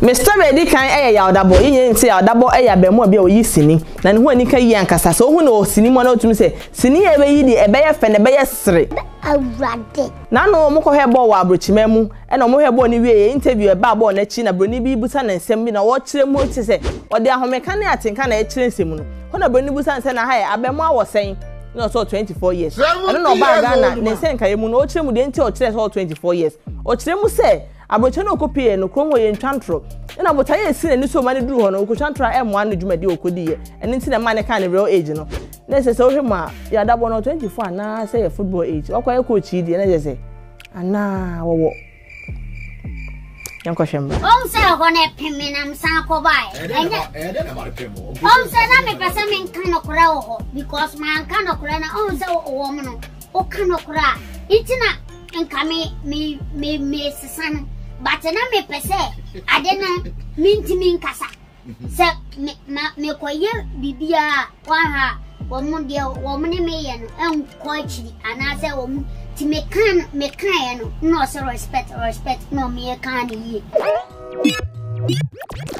Mr. Ready kan Yaw Dabo yin nti Yaw Dabo bemu bia oyi sini na ne ho ani ka yi ankasa so hu na o sini mo na otumi se sini e be yi di e be ye fe ne be ye sere awrade na no mo ko hebo wa abrochima mu e na mo hebo ni wie interview e ba bo na chi na broni bi busa na nsem bi na wo kire mu ti se ode ahomeka na atenka na e kire nsem no ho na broni busa nse na ha e abemu awosen no so 24 years and no ba Ghana ne se nka yemu no o kire mu de nti o kire so 24 years o kire mu se abrochima no kopie no krom wo ye ntwantro na botaye esi na ni so mani duru ho no okotwantro M1 no dwumade okodiye eni nti na mane kan ne real age no na se so hwema Yaw Dabo no 24 na say football age okwaye coach yi na je se ana wo yanko hwemba se ho na pemi na msa ko bai na ma pemo se na me pesa me kan no kora ho because man kan no kora na se wo mo no o kan no kora itina nka me sesana but na me pese adena minti min kasa se me koye bibia wa ha wo mu de wo mu ne me ye no en ko achiri ana se wo mu ti me kan ye no no se respect no me kan ye